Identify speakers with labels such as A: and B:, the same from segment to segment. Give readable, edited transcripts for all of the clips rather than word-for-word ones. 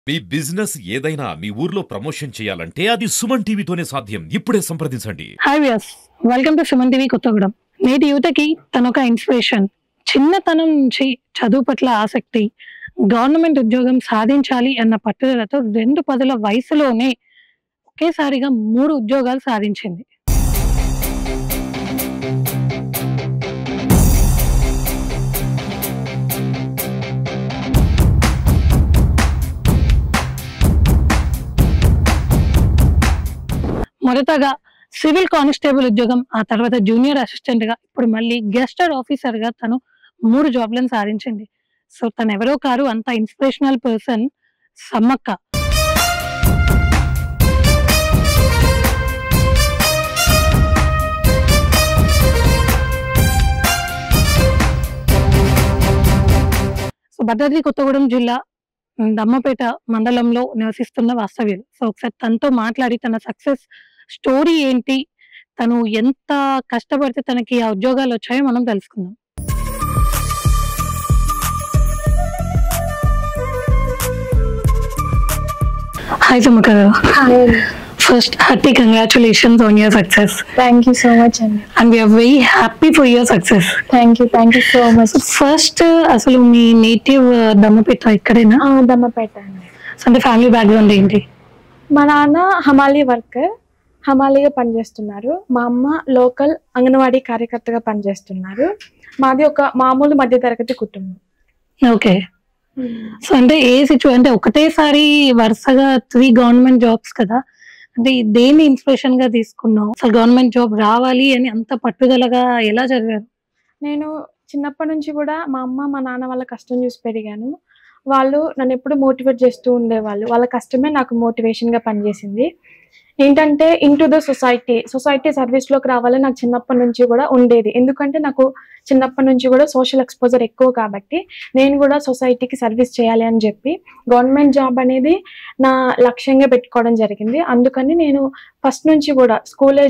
A: మీ business ఏదైనా మీ ఊర్లో promotion చేయాలంటే అది సుమన్ టీవీతోనే సాధ్యం. ఇప్పుడే సంప్రదించండి.
B: Hi viewers, welcome to Suman TV Kothagudem. నేటి యువతకి తనొక ఇన్స్పిరేషన్. చిన్నతనం నుంచి చదువు పట్ల ఆసక్తి, గవర్నమెంట్ ఉద్యోగం సాధించాలి అన్న పట్టుదలతో 2 పదుల వయసులోనే ఒకేసారిగా 3 ఉద్యోగాలు సాధించింది. మొదటగా సివిల్ కానిస్టేబుల్ ఉద్యోగం, ఆ తర్వాత జూనియర్ అసిస్టెంట్ గా, ఇప్పుడు మళ్ళీ గెస్టెడ్ ఆఫీసర్ గా తను 3 జాబ్లను సాధించింది. సో తను ఎవరో కారు, అంత inspirational person Sammakka. So Bhadradri Kothagudem జిల్లా దమ్మపేట మండలంలో నివసిస్తున్న వాస్తవ్యులు. సో ఒకసారి తనతో మాట్లాడి తన సక్సెస్ స్టోరీ ఏంటి, తను ఎంత కష్టపడితే తనకి ఆ ఉద్యోగాలు వచ్చాయో మనం తెలుసుకుందాం. హాయ్ సమ్మక్క గారు. First, hearty congratulations on your success.
C: Thank you so much, Andy.
B: And we are very happy for your success.
C: Thank you so much.
B: So first, అసలు మీ నేటివ్ దమ్మపేట ఇక్కడేనా?
C: దమ్మపేట అండి.
B: అంటే ఫ్యామిలీ బ్యాక్గ్రౌండ్ ఏంటి?
C: మా నాన్న హమాలీ వర్కర్, హమాలీగా పనిచేస్తున్నారు. మా అమ్మ లోకల్ అంగన్వాడీ కార్యకర్తగా పనిచేస్తున్నారు. మాది ఒక మామూలు మధ్యతరగతి కుటుంబం.
B: ఓకే. సో అంటే ఏ సిచ్యువేషన్, అంటే ఒకటేసారి వరుసగా 3 గవర్నమెంట్ జాబ్స్ కదా, అంటే దేన్ని ఇన్స్పిరేషన్ గా తీసుకున్నావు? అసలు గవర్నమెంట్ జాబ్ రావాలి అని అంత పట్టుదలగా ఎలా చదివారు?
C: నేను చిన్నప్పటి నుంచి కూడా మా అమ్మ మా నాన్న వాళ్ళ కష్టం చూసి పెరిగాను. వాళ్ళు నన్ను ఎప్పుడు మోటివేట్ చేస్తూ ఉండేవాళ్ళు. వాళ్ళ కష్టమే నాకు మోటివేషన్ గా పనిచేసింది. ఏంటంటే ఇంటూ ద సొసైటీ సర్వీస్లోకి రావాలని నాకు చిన్నప్పటి నుంచి కూడా ఉండేది. ఎందుకంటే నాకు చిన్నప్పటి నుంచి కూడా సోషల్ ఎక్స్పోజర్ ఎక్కువ కాబట్టి నేను కూడా సొసైటీకి సర్వీస్ చేయాలి అని చెప్పి గవర్నమెంట్ జాబ్ అనేది నా లక్ష్యంగా పెట్టుకోవడం జరిగింది. అందుకని నేను ఫస్ట్ నుంచి కూడా స్కూల్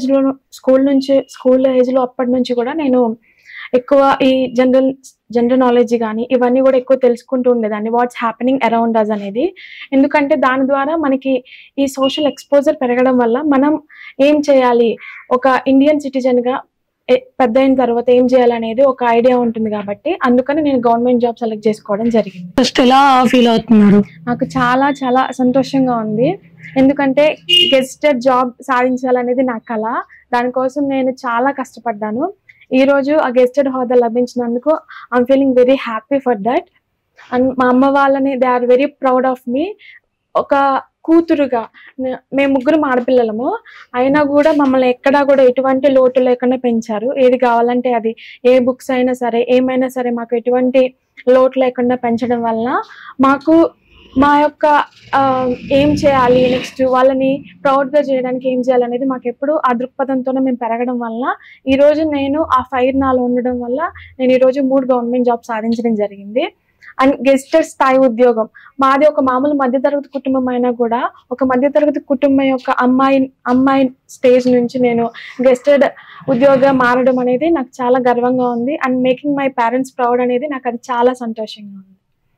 C: ఏజ్లో అప్పటి నుంచి కూడా నేను ఎక్కువ ఈ జనరల్ నాలెడ్జ్ కానీ ఇవన్నీ కూడా ఎక్కువ తెలుసుకుంటూ ఉండేదాన్ని, వాట్స్ హ్యాపెనింగ్ అరౌండ్ అస్ అనేది. ఎందుకంటే దాని ద్వారా మనకి ఈ సోషల్ ఎక్స్పోజర్ పెరగడం వల్ల మనం ఏం చేయాలి, ఒక ఇండియన్ సిటిజన్గా పెద్ద అయిన తర్వాత ఏం చేయాలనేది ఒక ఐడియా ఉంటుంది కాబట్టి అందుకని నేను గవర్నమెంట్ జాబ్ సెలెక్ట్ చేసుకోవడం జరిగింది.
B: ఫస్ట్ ఎలా ఫీల్ అవుతున్నారు?
C: నాకు చాలా చాలా సంతోషంగా ఉంది. ఎందుకంటే గెస్టెడ్ జాబ్ సాధించాలనేది నా కళ. దానికోసం నేను చాలా కష్టపడ్డాను. ఈ రోజు ఆ గెస్టెడ్ హోదా లభించినందుకు I'm feeling very happy for that. And మా అమ్మ వాళ్ళని they are very proud of me. ఒక కూతురుగా మేము 3 ఆడపిల్లలము, అయినా కూడా మమ్మల్ని ఎక్కడా కూడా ఎటువంటి లోటు లేకుండా పెంచారు. ఏది కావాలంటే అది, ఏ బుక్స్ అయినా సరే ఏమైనా సరే మాకు ఎటువంటి లోటు లేకుండా పెంచడం వలన మాకు మా యొక్క ఏం చేయాలి నెక్స్ట్, వాళ్ళని ప్రౌడ్గా చేయడానికి ఏం చేయాలనేది మాకు ఎప్పుడు ఆ దృక్పథంతోనే మేము పెరగడం వల్ల ఈరోజు నేను ఆ ఫైర్ నాలో ఉండడం వల్ల నేను ఈరోజు 3 గవర్నమెంట్ జాబ్ సాధించడం జరిగింది. అండ్ గెస్టెడ్ స్థాయి ఉద్యోగం మాది ఒక మామూలు మధ్యతరగతి కుటుంబం అయినా కూడా ఒక మధ్యతరగతి కుటుంబం యొక్క అమ్మాయి స్టేజ్ నుంచి నేను గెస్టెడ్ ఉద్యోగం మారడం అనేది నాకు చాలా గర్వంగా ఉంది. And making my parents proud అనేది నాకు అది చాలా సంతోషంగా ఉంది.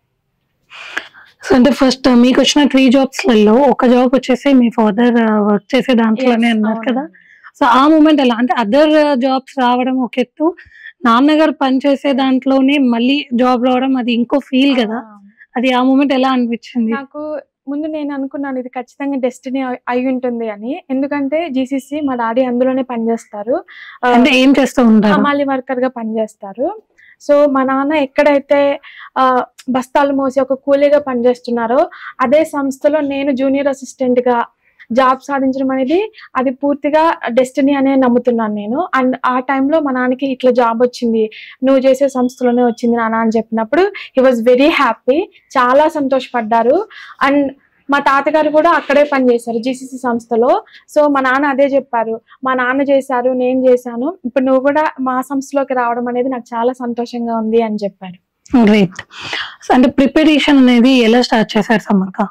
B: సో అంటే ఫస్ట్ మీకు వచ్చిన 3 జాబ్స్లలో ఒక జాబ్ వచ్చేసి మీ ఫాదర్ వర్క్ చేసే దాంట్లోనే అన్నారు కదా. సో ఆ మూమెంట్ ఎలా, అంటే అదర్ జాబ్స్ రావడం ఒక ఎత్తు, నాన్నగారు పనిచేసే దాంట్లోనే మళ్ళీ జాబ్ రావడం అది ఇంకో ఫీల్ కదా, అది ఆ మూమెంట్ ఎలా అనిపించింది?
C: నాకు ముందు నేను అనుకున్నాను ఇది ఖచ్చితంగా డెస్టినీ అయి ఉంటుంది అని. ఎందుకంటే జీసీసీ మా డాడీ అందులోనే పనిచేస్తారు,
B: అంటే ఏం చేస్తూ ఉంటారు,
C: హమాలీ వర్కర్ గా పనిచేస్తారు. సో మా నాన్న ఎక్కడైతే బస్తాలు మోసి ఒక కూలీగా పనిచేస్తున్నారో అదే సంస్థలో నేను జూనియర్ అసిస్టెంట్ గా జాబ్ సాధించడం అనేది అది పూర్తిగా డెస్టినీ అనే నమ్ముతున్నాను నేను. అండ్ ఆ టైంలో మా నాన్నకి ఇట్లా జాబ్ వచ్చింది, నువ్వు చేసే సంస్థలోనే వచ్చింది నాన్న అని చెప్పినప్పుడు హీ వాజ్ వెరీ హ్యాపీ, చాలా సంతోషపడ్డారు. అండ్ మా తాతగారు కూడా అక్కడే పనిచేశారు జీసీసీ సంస్థలో. సో మా నాన్న అదే చెప్పారు, మా నాన్న చేశారు నేను చేశాను, ఇప్పుడు నువ్వు కూడా మా సంస్థలోకి రావడం అనేది నాకు చాలా సంతోషంగా ఉంది అని చెప్పారు.
B: గ్రేట్. అంటే ప్రిపరేషన్ అనేది ఎలా స్టార్ట్ చేశారు సమ్మక్క?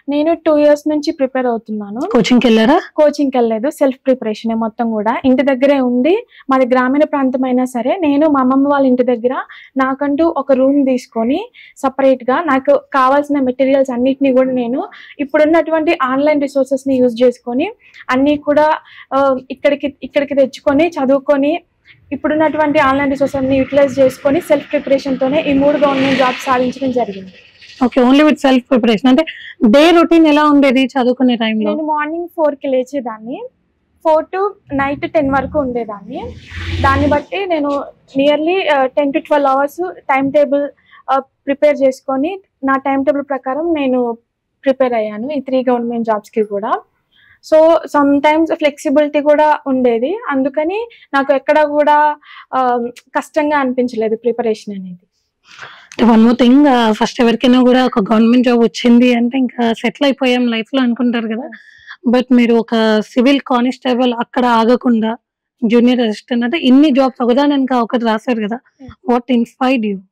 C: నేను 2 years నుంచి ప్రిపేర్ అవుతున్నాను.
B: కోచింగ్కి వెళ్ళారా?
C: కోచింగ్కి వెళ్ళలేదు, సెల్ఫ్ ప్రిపరేషన్ మొత్తం కూడా. ఇంటి దగ్గరే ఉండి, మాది గ్రామీణ ప్రాంతం అయినా సరే నేను మా అమ్మమ్మ వాళ్ళ ఇంటి దగ్గర నాకంటూ ఒక రూమ్ తీసుకొని సపరేట్ గా నాకు కావాల్సిన మెటీరియల్స్ అన్నిటినీ కూడా నేను ఇప్పుడున్నటువంటి ఆన్లైన్ రిసోర్సెస్ ని యూజ్ చేసుకొని అన్ని కూడా ఇక్కడికి తెచ్చుకొని చదువుకొని ఇప్పుడున్నటువంటి ఆన్లైన్ రిసోర్సెస్ అన్ని యూటిలైజ్ చేసుకొని సెల్ఫ్ ప్రిపరేషన్ తోనే ఈ 3 గవర్నమెంట్ జాబ్స్ సాధించడం జరిగింది.
B: Okay, only with self preparation. అంటే డే రొటీన్ ఎలా ఉండేది చదువుకునే టైంలో?
C: నేను మార్నింగ్ 4కి లేచేదాన్ని, 4 to night 10 వరకు ఉండేదాన్ని. దాన్ని బట్టి నేను nearly 10 to 12 hours time table prepare చేసుకొని నా టైం టేబుల్ ప్రకారం నేను ప్రిపేర్ అయ్యాను ఈ 3 గవర్నమెంట్ జాబ్స్కి కూడా. సో సమ్ టైమ్స్ ఫ్లెక్సిబిలిటీ కూడా ఉండేది, అందుకని నాకు ఎక్కడ కూడా కష్టంగా అనిపించలేదు ప్రిపరేషన్ అనేది.
B: వన్ మోర్ థింగ్, ఫస్ట్ ఎవరికైనా కూడా ఒక గవర్నమెంట్ జాబ్ వచ్చింది అంటే ఇంకా సెటిల్ అయిపోయాం లైఫ్ లో అనుకుంటారు కదా. బట్ మీరు ఒక సివిల్ కానిస్టేబుల్ అక్కడ ఆగకుండా జూనియర్ అసిస్టెంట్ అంటే ఇన్ని జాబ్స్ ఒకదానికి ఒకటి రాశారు కదా. What inspired you?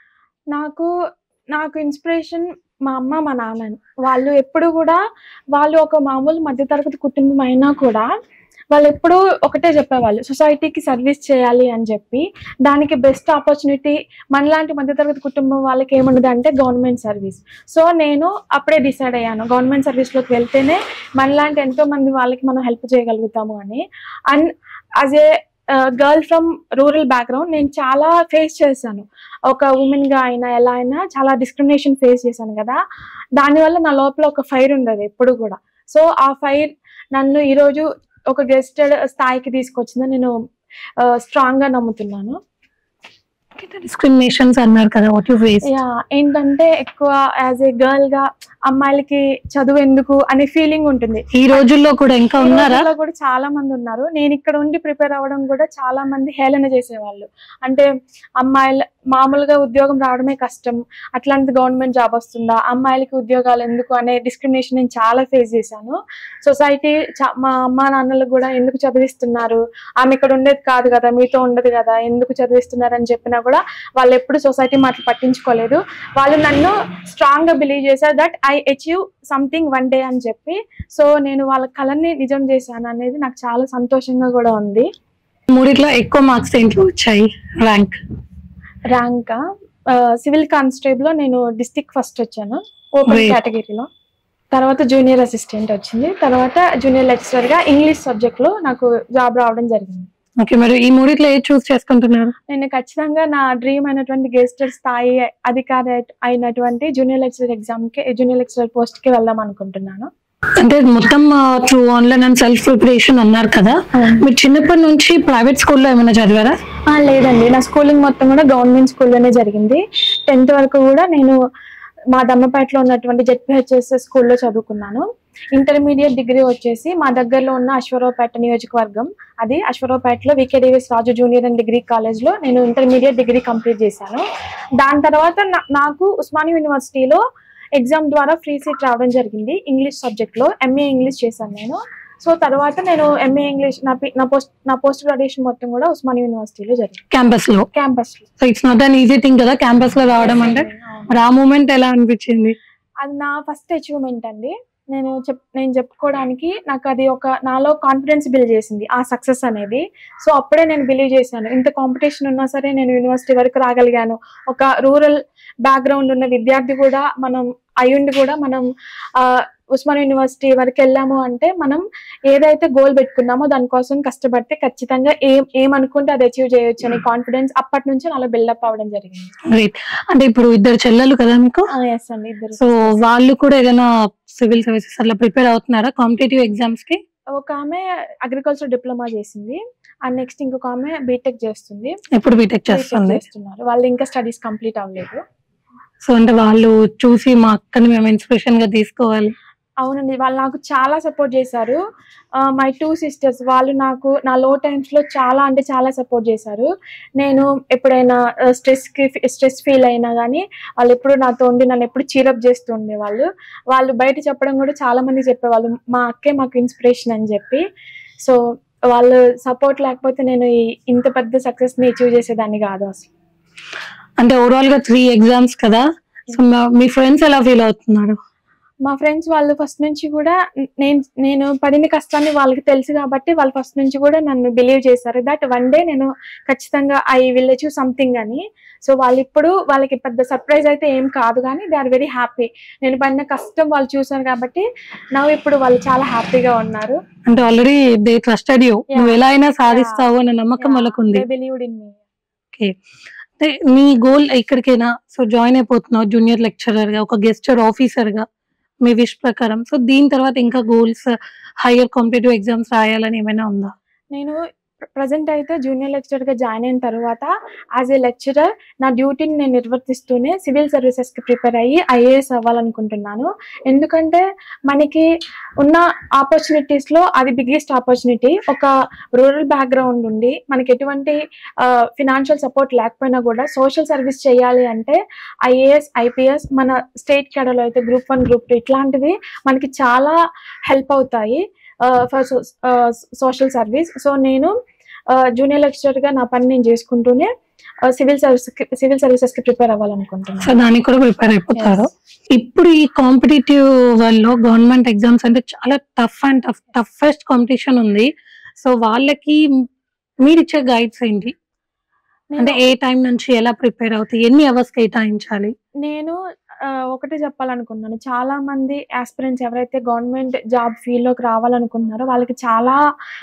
C: నాకు ఇన్స్పిరేషన్ మా అమ్మ మా నాన్న. వాళ్ళు ఎప్పుడు కూడా వాళ్ళు ఒక మామూలు మధ్యతరగతి కుటుంబం అయినా కూడా వాళ్ళు ఎప్పుడూ ఒకటే చెప్పేవాళ్ళు, సొసైటీకి సర్వీస్ చేయాలి అని చెప్పి. దానికి బెస్ట్ ఆపర్చునిటీ మనలాంటి మధ్యతరగతి కుటుంబం వాళ్ళకి ఏముండదు అంటే గవర్నమెంట్ సర్వీస్. సో నేను అప్పుడే డిసైడ్ అయ్యాను గవర్నమెంట్ సర్వీస్లోకి వెళ్తేనే మనలాంటి ఎంతో మంది వాళ్ళకి మనం హెల్ప్ చేయగలుగుతాము అని. And as a girl from rural background నేను చాలా ఫేస్ చేశాను. ఒక ఉమెన్గా అయినా ఎలా అయినా చాలా డిస్క్రిమినేషన్ ఫేస్ చేశాను కదా. దానివల్ల నా లోపల ఒక ఫైర్ ఉండదు ఎప్పుడు కూడా. సో ఆ ఫైర్ నన్ను ఈరోజు ఒక గెస్టెడ్ స్థాయికి తీసుకొచ్చిందని నేను స్ట్రాంగ్ గా నమ్ముతున్నాను.
B: డిస్క్రిమినేషన్స్ అన్నారు కదా, వాట్ యు ఫేస్?
C: ఏంటంటే ఎక్కువ యాజ్ ఏ గర్ల్ గా అమ్మాయిలకి చదువు ఎందుకు అనే ఫీలింగ్ ఉంటుంది.
B: ఈ రోజుల్లో కూడా ఇంకా ఉన్నారా?
C: కూడా చాలా మంది ఉన్నారు. నేను ఇక్కడ ఉండి ప్రిపేర్ అవ్వడం కూడా చాలా మంది హేళన చేసేవాళ్ళు. అంటే అమ్మాయిలు మామూలుగా ఉద్యోగం రావడమే కష్టం, అట్లాంటి గవర్నమెంట్ జాబ్ వస్తుందా, అమ్మాయిలకి ఉద్యోగాలు ఎందుకు అనే డిస్క్రిమినేషన్ నేను చాలా ఫేస్ చేశాను. సొసైటీ మా అమ్మా నాన్నలకు కూడా ఎందుకు చదివిస్తున్నారు, ఆమె ఇక్కడ ఉండేది కాదు కదా, మీతో ఉండదు కదా, ఎందుకు చదివిస్తున్నారు అని చెప్పినా కూడా వాళ్ళు ఎప్పుడు సొసైటీ మాటలు పట్టించుకోలేదు. వాళ్ళు నన్ను స్ట్రాంగ్ గా బిలీవ్ చేశారు that I achieve something one day అని చెప్పి. సో నేను వాళ్ళ కళని నిజం చేశాను అనేది నాకు చాలా సంతోషంగా కూడా ఉంది.
B: మూడిట్లో ఎక్కువ మార్క్స్ దేంట్లో వచ్చాయి?
C: ర్యాంక్ సివిల్ కానిస్టేబుల్ లో నేను డిస్ట్రిక్ట్ ఫస్ట్ వచ్చాను ఓపెన్ కేటగిరీలో. తర్వాత జూనియర్ అసిస్టెంట్ వచ్చింది. తర్వాత జూనియర్ లెక్చరర్ గా ఇంగ్లీష్ సబ్జెక్ట్ లో నాకు జాబ్ రావడం జరిగింది.
B: ఓకే, మరి ఈ మూడిట్లో ఏది చూస్ చేసుకుంటున్నారు?
C: నేను ఖచ్చితంగా నా డ్రీమ్ అయినటువంటి గెస్టెడ్ స్థాయి అధికారి అయినటువంటి జూనియర్ లెక్చరర్ ఎగ్జామ్ కి, జూనియర్ లెక్చరర్ పోస్ట్ కి వెళ్దాం అనుకుంటున్నాను.
B: అంటే మొత్తం through online and self preparation అన్నారు కదా, మీరు చిన్నప్పటి నుంచి ప్రైవేట్ స్కూల్లో ఏమైనా చదివారా?
C: లేదండి, నా స్కూలింగ్ మొత్తం కూడా గవర్నమెంట్ స్కూల్లోనే జరిగింది. 10th వరకు కూడా నేను మా దమ్మపేటలో ఉన్నటువంటి జెడ్పీహెచ్ఎస్ స్కూల్లో చదువుకున్నాను. ఇంటర్మీడియట్ డిగ్రీ వచ్చేసి మా దగ్గరలో ఉన్న అశ్వరావుపేట నియోజకవర్గం, అది అశ్వరావుపేటలో VKDVS Raju junior and degree కాలేజ్లో నేను ఇంటర్మీడియట్ డిగ్రీ కంప్లీట్ చేశాను. దాని తర్వాత నాకు ఉస్మానియా యూనివర్సిటీలో ఎగ్జామ్ ద్వారా ఫ్రీ సీట్ రావడం జరిగింది ఇంగ్లీష్ సబ్జెక్ట్లో. ఎంఏ ఇంగ్లీష్ చేశాను నేను. సో తర్వాత నేను ఎంఏ ఇంగ్లీష్ నా పోస్ట్ గ్రాడ్యుయేషన్ మొత్తం కూడా ఉస్మానియా యూనివర్సిటీలో జరిగింది, క్యాంపస్ లో.
B: So it's not an easy thing కదా క్యాంపస్ లో రావడం అంటే. ఆ మూమెంట్ ఎలా అనిపించింది?
C: అది నా ఫస్ట్ అచీవ్మెంట్ అండి. నేను చెప్పుకోవడానికి నాకు అది ఒక నాలో కాన్ఫిడెన్స్ బిల్డ్ చేసింది ఆ సక్సెస్ అనేది. సో అప్పుడే నేను బిలీవ్ చేశాను, ఇంత కాంపిటీషన్ ఉన్నా సరే నేను యూనివర్సిటీ వరకు రాగలిగాను. ఒక రూరల్ బ్యాక్గ్రౌండ్ ఉన్న విద్యార్థి కూడా మనం అయ్యుండి కూడా మనం ఉస్మానియా యూనివర్సిటీ వరకు వెళ్ళాము అంటే మనం ఏదైతే గోల్ పెట్టుకున్నామో దానికోసం కష్టపడితే ఖచ్చితంగా ఏమనుకుంటే అది అచీవ్ చేయొచ్చు అనే కాన్ఫిడెన్స్ అప్పటి నుంచి అలా బిల్డప్ అవ్వడం జరిగింది.
B: అంటే ఇప్పుడు 2 చెల్లెలు కదా మీకు?
C: ఎస్ అండి, 2.
B: సో వాళ్ళు కూడా ఏదైనా సివిల్ సర్వీసెస్ అలా ప్రిపేర్ అవుతున్నారా కాంపిటేటివ్ ఎగ్జామ్స్ కి?
C: ఒక ఆమె అగ్రికల్చర్ డిప్లొమా చేసింది, అండ్ నెక్స్ట్ ఇంకొక ఆమె బీటెక్ చేస్తుంది.
B: ఎప్పుడు బీటెక్ చేస్తున్నారు?
C: వాళ్ళు ఇంకా స్టడీస్ కంప్లీట్ అవ్వలేదు.
B: సో అంటే వాళ్ళు చూసి మా అక్కని మేము ఇన్స్పిరేషన్ గా తీసుకోవాలి.
C: అవునండి, వాళ్ళు నాకు చాలా సపోర్ట్ చేశారు. మై 2 sisters వాళ్ళు నాకు నా లో టైమ్స్ లో చాలా అంటే చాలా సపోర్ట్ చేశారు. నేను ఎప్పుడైనా స్ట్రెస్ ఫీల్ అయినా కానీ వాళ్ళు ఎప్పుడు నాతో ఉండి నన్ను ఎప్పుడు చీరప్ చేస్తూ ఉండేవాళ్ళు. వాళ్ళు బయట చెప్పడం కూడా చాలా మంది చెప్పేవాళ్ళు, మా అక్కే మాకు ఇన్స్పిరేషన్ అని చెప్పి. సో వాళ్ళు సపోర్ట్ లేకపోతే నేను ఇంత పెద్ద సక్సెస్ ని అచీవ్ చేసేదాన్ని కాదు అసలు.
B: అంటే ఓవరాల్ గా 3 ఎగ్జామ్స్ కదా, సో మీ ఫ్రెండ్స్ ఎలా ఫీల్ అవుతున్నారు?
C: మా ఫ్రెండ్స్ వాళ్ళు ఫస్ట్ నుంచి కూడా నేను పడిన కష్టాన్ని వాళ్ళకి తెలుసు కాబట్టి వాళ్ళు ఫస్ట్ నుంచి కూడా నన్ను బిలీవ్ చేశారు దట్ వన్ డే నేను ఖచ్చితంగా ఐ విల్ అచీవ్ సంథింగ్ అని. సో వాళ్ళకి పెద్ద సర్ప్రైజ్ అయితే ఏం కాదు, కానీ దే ఆర్ వెరీ హ్యాపీ. నేను పడిన కష్టం వాళ్ళు చూసారు కాబట్టి ఇప్పుడు వాళ్ళు చాలా హ్యాపీగా ఉన్నారు.
B: అంటే ఆల్రెడీ దే ట్రస్టెడ్ యూ, నువ్వు ఎలా అయినా సాధిస్తావు అనే నమ్మకం వాళ్ళకు ఉంది.
C: They believed in me.
B: Okay, అంటే నీ గోల్ ఇక్కడికైనా సో జాయిన్ అయిపోతున్నావు జూనియర్ లెక్చరర్ గా, ఒక గెస్టర్ ఆఫీసర్ గా మీ విష్ ప్రకారం. సో దీని తర్వాత ఇంకా గోల్స్, హైయర్ కాంపిటేటివ్ ఎగ్జామ్స్ రాయాలని ఏమైనా ఉందా?
C: నేను ప్రజెంట్ అయితే జూనియర్ లెక్చరర్ గా జాయిన్ అయిన తర్వాత యాజ్ ఏ లెక్చరర్ నా డ్యూటీని నేను నిర్వర్తిస్తూనే సివిల్ సర్వీసెస్ కి ప్రిపేర్ అయ్యి ఐఏఎస్ అవ్వాలనుకుంటున్నాను. ఎందుకంటే మనకి ఉన్న ఆపర్చునిటీస్ లో అది బిగ్గెస్ట్ ఆపర్చునిటీ. ఒక రూరల్ బ్యాక్గ్రౌండ్ ఉండి మనకి ఎటువంటి ఫినాన్షియల్ సపోర్ట్ లేకపోయినా కూడా సోషల్ సర్వీస్ చేయాలి అంటే ఐఏఎస్, ఐపీఎస్, మన స్టేట్ కేడర్లో అయితే గ్రూప్ 1, గ్రూప్ 2 ఇట్లాంటివి మనకి చాలా హెల్ప్ అవుతాయి ఫర్ సోషల్ సర్వీస్. సో నేను జూనియర్ లెక్చరర్ గా నా పని నేను చేసుకుంటూనే సివిల్ సర్వీసెస్ కి ప్రిపేర్ అవ్వాలనుకుంటున్నాను.
B: సో దానికి కూడా ప్రిపేర్ అయిపోతారు. ఇప్పుడు ఈ కాంపిటేటివ్ వరల్డ్ లో గవర్నమెంట్ ఎగ్జామ్స్ అంటే చాలా టఫెస్ట్ కాంపిటీషన్ ఉంది. సో వాళ్ళకి మీరు ఇచ్చే గైడ్స్ ఏంటి? అంటే ఏ టైం నుంచి ఎలా ప్రిపేర్ అవుతాయి, ఎన్ని అవర్స్ కేటాయించాలి?
C: నేను ఒకటి చెప్పాలనుకున్నాను, చాలా మంది ఆస్పిరెంట్స్ ఎవరైతే గవర్నమెంట్ జాబ్ ఫీల్డ్ లోకి రావాలనుకుంటున్నారో వాళ్ళకి చాలా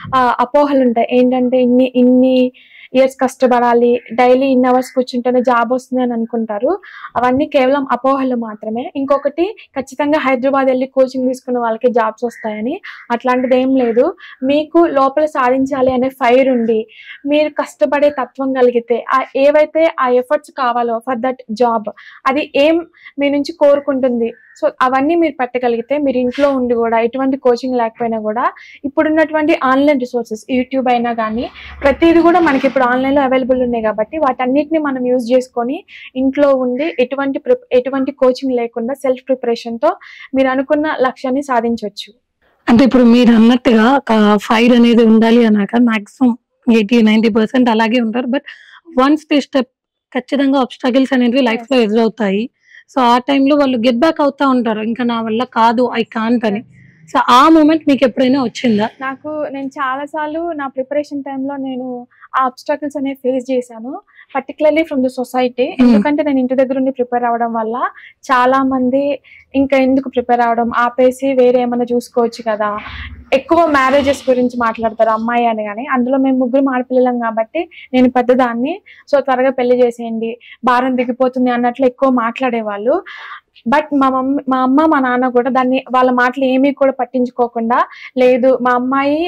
C: అపోహలు ఉంటాయి. ఏంటంటే ఇన్ని ఇయర్స్ కష్టపడాలి, డైలీ ఇన్ని అవర్స్ కూర్చుంటేనే జాబ్ వస్తుంది అని అనుకుంటారు. అవన్నీ కేవలం అపోహలు మాత్రమే. ఇంకొకటి, ఖచ్చితంగా హైదరాబాద్ వెళ్ళి కోచింగ్ తీసుకున్న వాళ్ళకి జాబ్స్ వస్తాయని అట్లాంటిది ఏం లేదు. మీకు లోపల సాధించాలి అనే ఫైర్ ఉండి మీరు కష్టపడే తత్వం కలిగితే ఏవైతే ఆ ఎఫర్ట్స్ కావాలో ఫర్ దట్ జాబ్ అది ఏం మీ నుంచి కోరుకుంటుంది, సో అవన్నీ మీరు పెట్టగలిగితే మీరు ఇంట్లో ఉండి కూడా ఎటువంటి కోచింగ్ లేకపోయినా కూడా ఇప్పుడున్నటువంటి ఆన్లైన్ రిసోర్సెస్, యూట్యూబ్ అయినా కానీ ప్రతిదీ కూడా మనకి ఇప్పుడు ఆన్లైన్లో అవైలబుల్ ఉన్నాయి కాబట్టి వాటన్నిటిని మనం యూజ్ చేసుకొని ఇంట్లో ఉండి ఎటువంటి కోచింగ్ లేకుండా సెల్ఫ్ ప్రిపరేషన్తో మీరు అనుకున్న లక్ష్యాన్ని సాధించవచ్చు.
B: అంటే ఇప్పుడు మీరు అన్నట్టుగా ఫైర్ అనేది ఉండాలి అన్నాక మాక్సిమం 80-90% అలాగే ఉంటారు. బట్ వన్స్ దే స్టెప్ ఖచ్చితంగా ఆబ్స్టాకిల్స్ అనేవి లైఫ్ లో ఎదురవుతాయి. సో ఆ టైంలో వాళ్ళు గెట్ బ్యాక్ అవుతా ఉంటారు, ఇంకా నా వల్ల కాదు, ఐ కాంట్ అని. సో ఆ మూమెంట్ మీకు ఎప్పుడైనా వచ్చిందా?
C: నేను చాలా సార్లు నా ప్రిపరేషన్ టైంలో నేను ఆ ఆబ్స్టాకిల్స్ అనేవి ఫేస్ చేశాను, పర్టికులర్లీ ఫ్రమ్ ద సొసైటీ. ఎందుకంటే నేను ఇంటి దగ్గర ఉండి ప్రిపేర్ అవ్వడం వల్ల చాలా మంది ఇంకా ఎందుకు ప్రిపేర్ అవ్వడం, ఆపేసి వేరే ఏమైనా చూసుకోవచ్చు కదా, ఎక్కువ మ్యారేజెస్ గురించి మాట్లాడతారు అమ్మాయి అని. కానీ అందులో మేము 3 ఆడపిల్లలం కాబట్టి నేను పెద్దదాన్ని, సో త్వరగా పెళ్లి చేసేయండి, భారం దిగిపోతుంది అన్నట్లు ఎక్కువ మాట్లాడేవాళ్ళు. బట్ మా అమ్మ మా నాన్న కూడా వాళ్ళ మాటలు ఏమీ కూడా పట్టించుకోకుండా, లేదు మా అమ్మాయి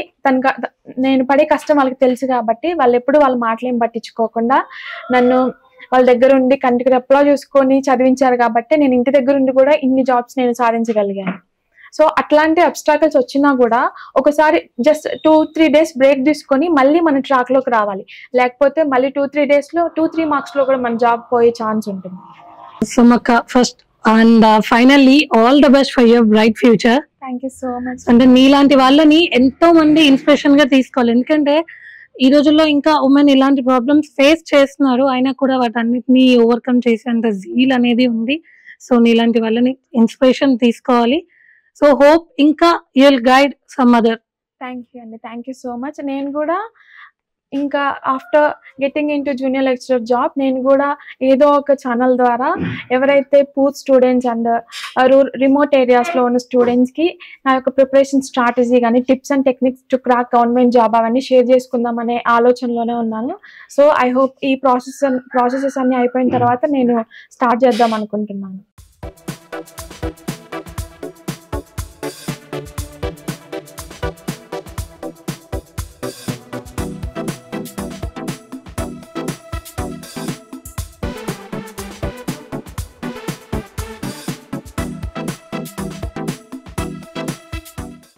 C: నేను పడే కష్టం వాళ్ళకి తెలుసు కాబట్టి వాళ్ళు ఎప్పుడు వాళ్ళ మాటలు ఏం పట్టించుకోకుండా నన్ను వాళ్ళ దగ్గర ఉండి కంటికి రెప్పలా చూసుకొని చదివించారు కాబట్టి నేను ఇంటి దగ్గర ఉండి కూడా ఇన్ని జాబ్స్ నేను సాధించగలిగాను. సో అట్లాంటి అబ్స్టాకల్స్ వచ్చినా కూడా ఒకసారి జస్ట్ 2-3 డేస్ బ్రేక్ తీసుకొని మళ్ళీ మన ట్రాక్ లోకి రావాలి, లేకపోతే మళ్ళీ 2-3 డేస్ లో 2-3 మార్క్స్ లో కూడా మన జాబ్ పోయే ఛాన్స్ ఉంటుంది.
B: సుమక్క, first and finally all the best for your bright future.
C: Thank you so much.
B: అంటే నీలాంటి వాళ్ళని ఎంతో మంది ఇన్స్పిరేషన్ గా తీసుకోవాలి, ఎందుకంటే ఈ రోజుల్లో ఇంకా ఉమెన్ ఇలాంటి ప్రాబ్లమ్స్ ఫేస్ చేస్తున్నారు, అయినా కూడా వాటన్నిటిని ఓవర్కమ్ చేసేంత జీల్ అనేది ఉంది. సో నీలాంటి వాళ్ళని ఇన్స్పిరేషన్ తీసుకోవాలి. సో హోప్ ఇంకా you will guide some other.
C: Thank you అండి, థ్యాంక్ యూ సో మచ్. నేను కూడా ఇంకా after getting into junior lecturer job నేను కూడా ఏదో ఒక ఛానల్ ద్వారా ఎవరైతే పూర్ స్టూడెంట్స్ అండ్ రిమోట్ ఏరియాస్లో ఉన్న స్టూడెంట్స్కి నా యొక్క ప్రిపరేషన్ స్ట్రాటజీ కానీ tips and techniques to crack government job అవన్నీ షేర్ చేసుకుందాం అనే ఆలోచనలోనే ఉన్నాను. సో ఐ హోప్ ఈ ప్రాసెసెస్ అన్ని అయిపోయిన తర్వాత నేను స్టార్ట్ చేద్దాం అనుకుంటున్నాను.